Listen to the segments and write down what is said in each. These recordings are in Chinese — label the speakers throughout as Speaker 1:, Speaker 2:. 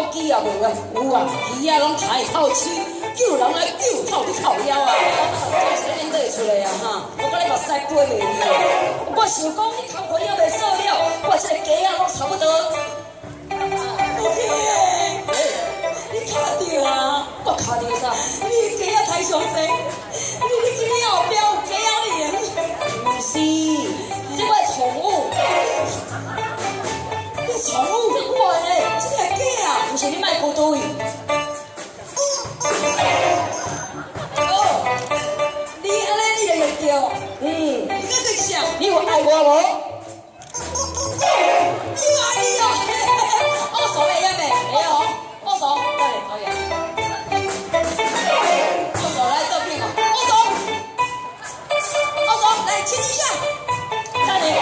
Speaker 1: 斗鸡啊，无啊，有啊，鱼啊拢开透气，救人来救透你靠腰啊，真是演得出来啊哈！我甲你目屎飞袂离啊！我想讲你头壳也袂扫了，我这个鸡啊拢差不多。你卡着啊！我卡着啥？你鸡啊太上济，你今年后边有鸡仔脸？不是，这我宠物。你宠物这我嘞，这个鸡啊，不是你卖孤独伊。哦，你安尼你就会叫，你搁对啥？你有爱我无？你爱你哦，我手会呀没？没有，我手，来，好呀。我手来这边哦，我手，来亲一下，来你。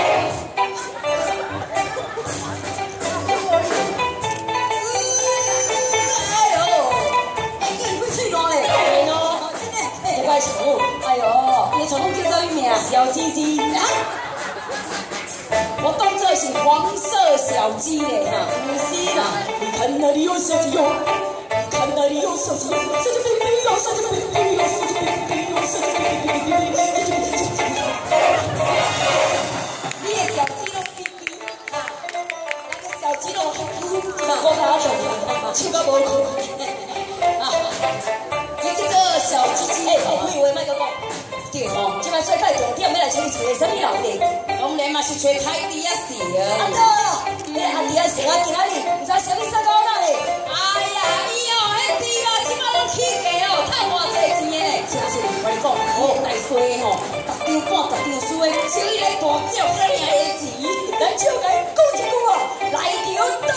Speaker 1: 宠物，哎呦，你的宠物叫做咩啊？小鸡鸡啊！我当这是黄色小鸡嘞哈，不是啦！你看那里有小鸡哟，你看那里有小鸡哟，小鸡飞飞哟，小鸡飞飞哟，小鸡飞飞哟，小鸡飞飞哟，你的小鸡拢飞飞啊，那个小鸡拢飞飞，我哪懂啊？笑到无哭啊！这个小鸡鸡，我以为麦克讲，对吼，即摆最快重点要来找你找什么老弟？当然嘛是找泰迪啊是啊。阿哥，阿弟啊是啊，今仔日唔知啥物啥搞哪哩？哎呀，伊哦，迄弟啊，即摆拢起价哦，趁偌济钱的。是啊是，我你讲，大衰吼，逐张半逐张输的，少伊来大叫，遐尔的钱，咱就该讲一句哦，来场。